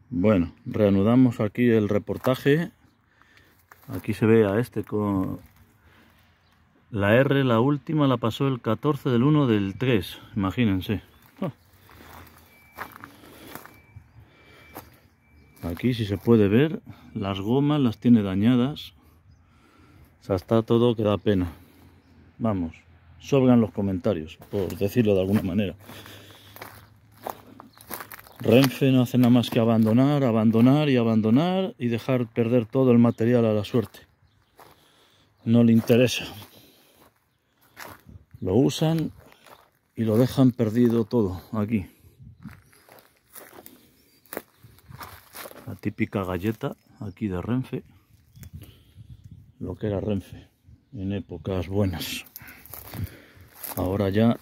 Bueno, reanudamos aquí el reportaje. Aquí se ve a este con la R, la última la pasó el 14 del 1 del 3, imagínense. Aquí, si se puede ver, las gomas las tiene dañadas. O sea, está todo que da pena. Vamos, sobran los comentarios, por decirlo de alguna manera. Renfe no hace nada más que abandonar, abandonar y abandonar y dejar perder todo el material a la suerte. No le interesa. Lo usan y lo dejan perdido todo aquí. La típica galleta aquí de Renfe. Lo que era Renfe en épocas buenas. Ahora ya,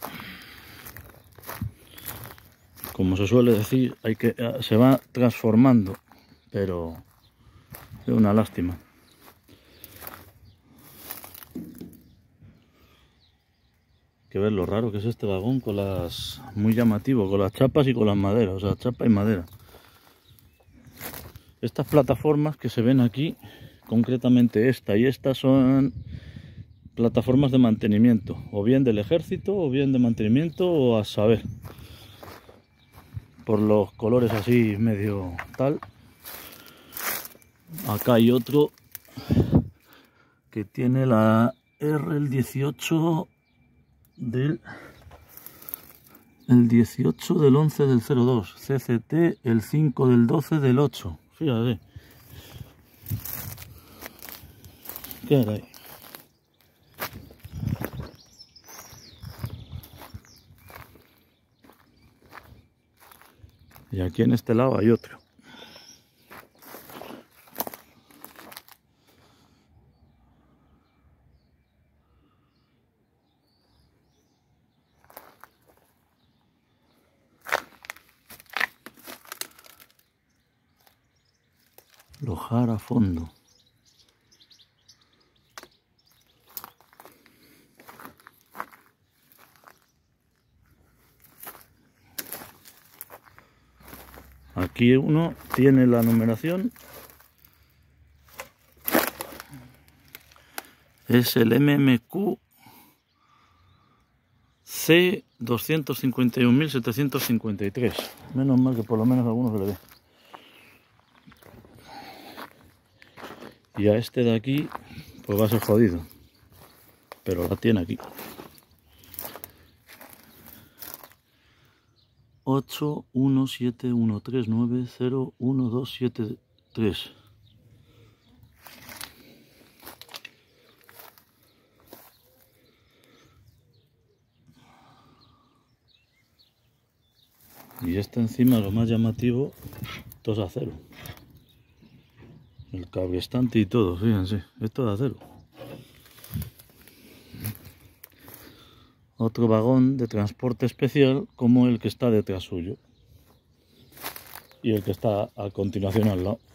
como se suele decir, se va transformando, pero es una lástima. Hay que ver lo raro que es este vagón con muy llamativo, con las chapas y con las maderas, o sea, chapa y madera. Estas plataformas que se ven aquí, concretamente esta y esta, son plataformas de mantenimiento, o bien del ejército, o bien de mantenimiento, o a saber, por los colores así medio tal. Acá hay otro que tiene la R, el 18 del 11 del 02, CCT el 5 del 12 del 8. Fíjate. ¿Qué hay? Y aquí en este lado hay otro. Lojar a fondo. Aquí uno tiene la numeración. Es el MMQ C 251.753. Menos mal que por lo menos a alguno se le ve. Y a este de aquí, pues va a ser jodido. Pero la tiene aquí. 81713901273. Y este encima, lo más llamativo, esto es acero. El cable estante y todo, fíjense, esto es acero. Otro vagón de transporte especial como el que está detrás suyo. Y el que está a continuación al lado.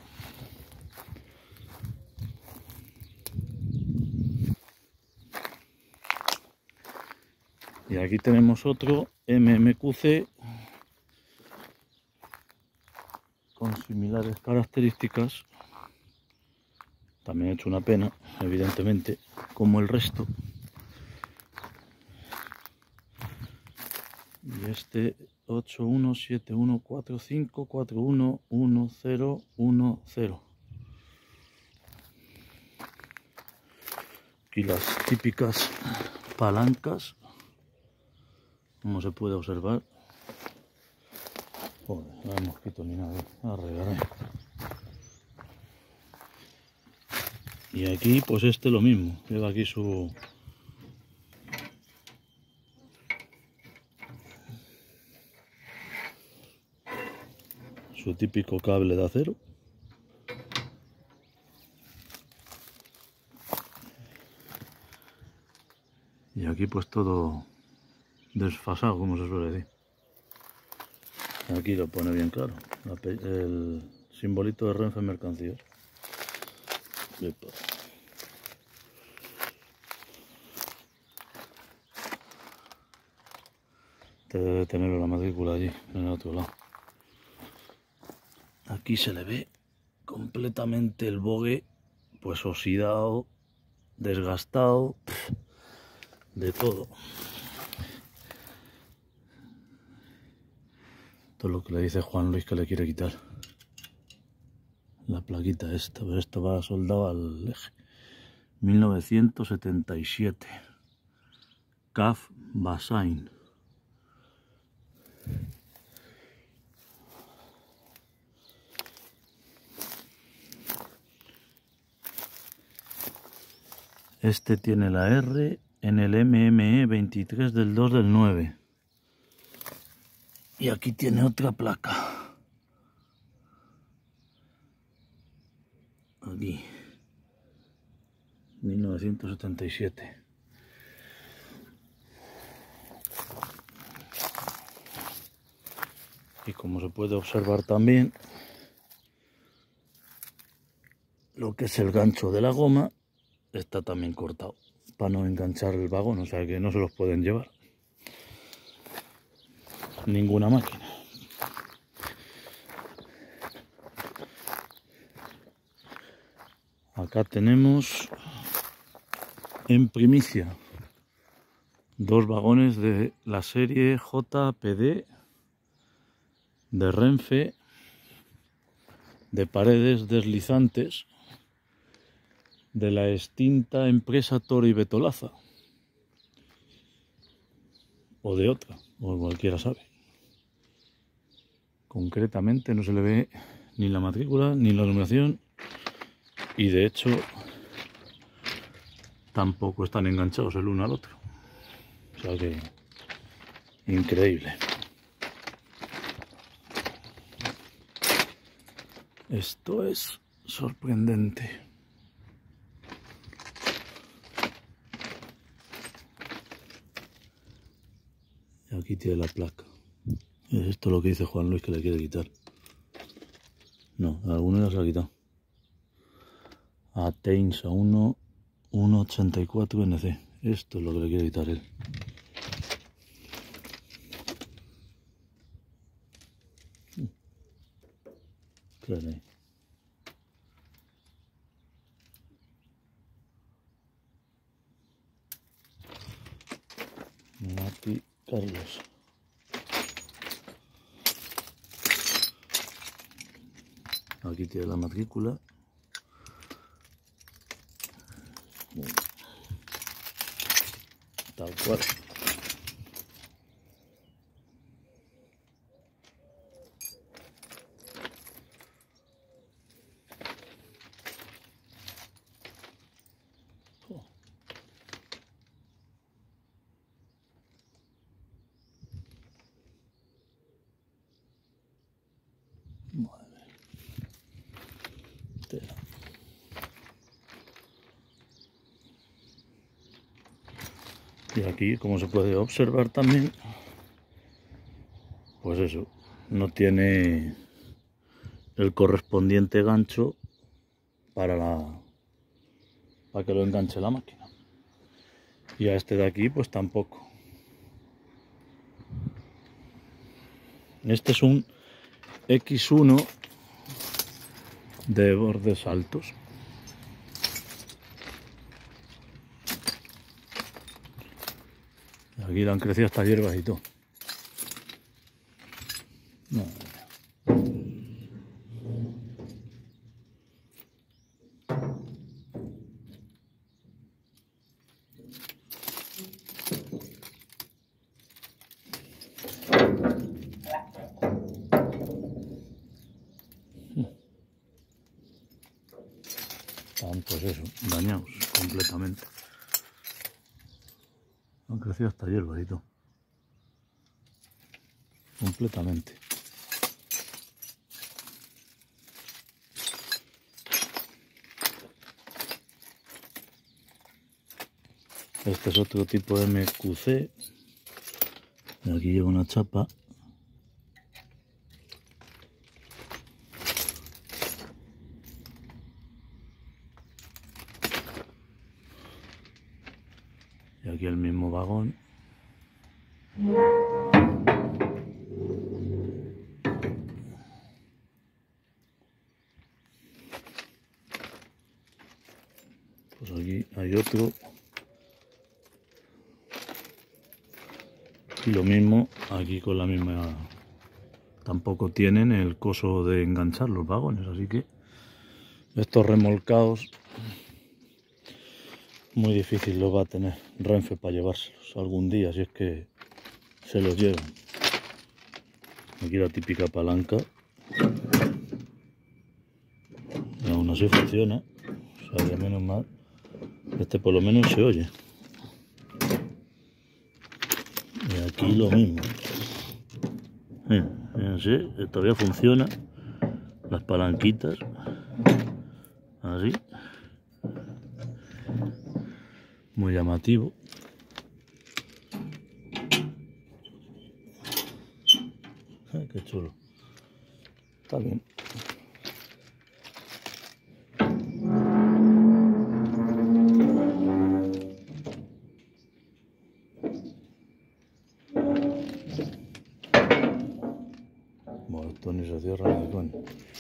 Y aquí tenemos otro MMQC con similares características. También he hecho una pena, evidentemente, como el resto. Y este 817145411010. Aquí las típicas palancas, como se puede observar. Joder, no hay mosquito ni nada, a regar. Y aquí pues este lo mismo, lleva aquí su típico cable de acero. Y aquí pues todo desfasado, como se suele decir. Aquí lo pone bien claro, el simbolito de Renfe Mercancías. Debe tener la matrícula allí, en el otro lado. Aquí se le ve completamente el bogue, pues oxidado, desgastado, de todo. Esto es lo que le dice Juan Luis que le quiere quitar. La plaquita esta, pero esto va soldado al eje. 1977. CAF Basain. Este tiene la R en el MME 23 del 2 del 9. Y aquí tiene otra placa. Aquí. 1977. Y como se puede observar también, lo que es el gancho de la goma está también cortado para no enganchar el vagón, o sea que no se los pueden llevar ninguna máquina. Acá tenemos en primicia 2 vagones de la serie JPD de Renfe, de paredes deslizantes, de la extinta empresa Toro y Betolaza, o de otra, o cualquiera sabe. Concretamente no se le ve ni la matrícula ni la numeración, y de hecho tampoco están enganchados el uno al otro, o sea que increíble. Esto es sorprendente. Y aquí tiene la placa. Es esto lo que dice Juan Luis que le quiere quitar. No, alguno ya se lo ha quitado. Ateins a 184 NC. Esto es lo que le quiere quitar él. Claro. Mati Carlos. Aquí tiene la matrícula. Tal cual. Madre. Tela. Y aquí, como se puede observar también, pues eso, no tiene el correspondiente gancho para que lo enganche la máquina. Y a este de aquí pues tampoco. Este es un X1 de bordes altos. Aquí le han crecido hasta hierbas y todo. No. Están pues eso, dañados completamente. Han crecido hasta hierbas y todo. Completamente. Este es otro tipo de MQC. Aquí lleva una chapa. Y aquí el mismo vagón. Pues aquí hay otro. Y lo mismo aquí con la misma. Tampoco tienen el coso de enganchar los vagones, así que estos remolcados muy difícil los va a tener Renfe para llevárselos algún día, si es que se los llevan. Aquí la típica palanca. Y aún así funciona. O sea, que menos mal. Este por lo menos se oye. Y aquí lo mismo. Fíjense, todavía funciona. Las palanquitas. Así. Muy llamativo. Qué chulo. Está bien. Bueno, esto ni se cierra ni de coña.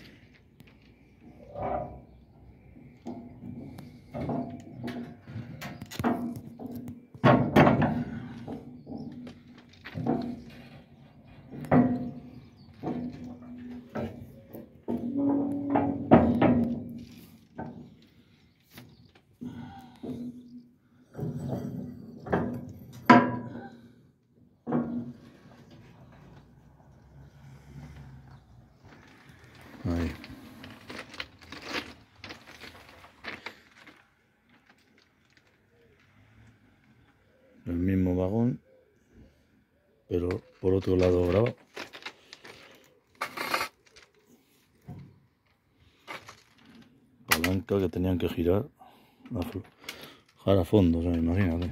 Ahí. El mismo vagón, pero por otro lado grabado. Palanca que tenían que girar a fondo, o sea, imagínate.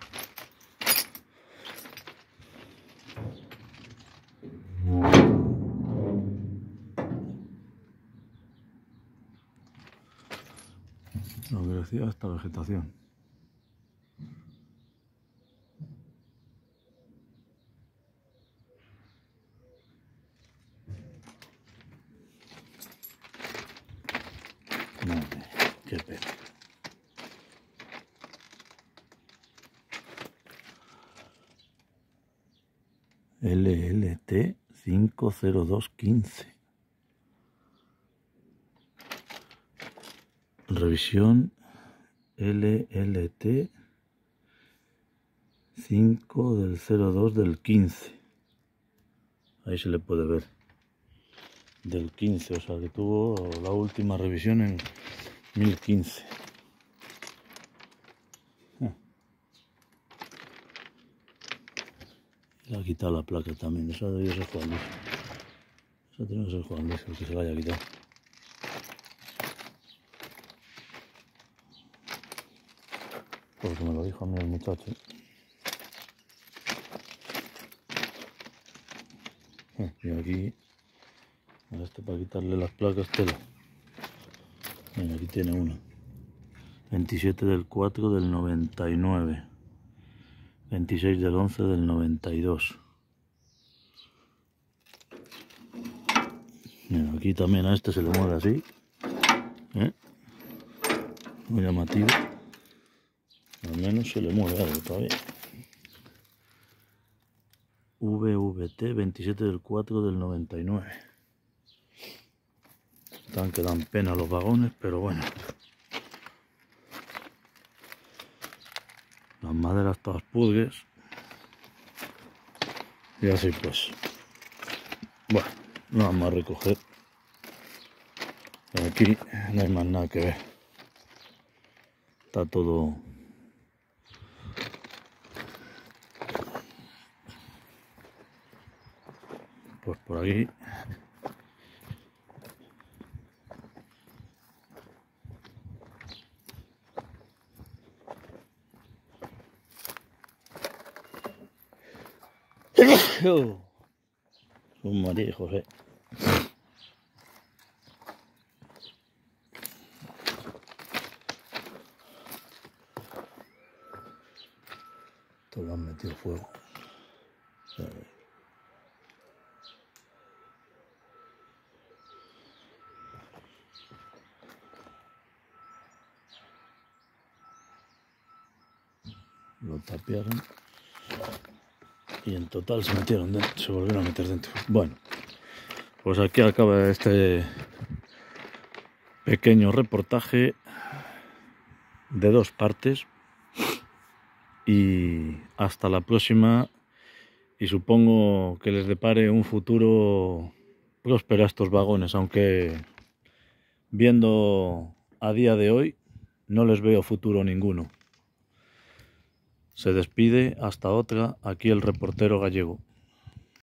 Lo que decía esta vegetación. Madre, qué pena. LLT 50215. Revisión LLT 5 del 02 del 15. Ahí se le puede ver. Del 15, o sea que tuvo la última revisión en 1015. Le ha quitado la placa también. Esa debería ser Juan Luis. Esa tiene que ser Juan Luis el que se la haya quitado. Porque me lo dijo a mí el muchacho. Y aquí, a este para quitarle las placas tela. Mira, aquí tiene una. 27 del 4 del 99. 26 del 11 del 92. Mira, aquí también a este se le mueve así. Muy llamativo. Al menos se le mueve algo todavía. VVT 27 del 4 del 99. Están que dan pena los vagones, pero bueno. Las maderas todas pudgues. Y así pues. Bueno, no vamos a recoger. Aquí no hay más nada que ver. Está todo pues por aquí. Un María y José. Todo lo han metido fuego. lo tapiaron y en total se metieron dentro, se volvieron a meter dentro. Bueno, pues aquí acaba este pequeño reportaje de 2 partes y hasta la próxima, y supongo que les depare un futuro próspero a estos vagones, aunque viendo a día de hoy no les veo futuro ninguno. Se despide, hasta otra, aquí el reportero gallego.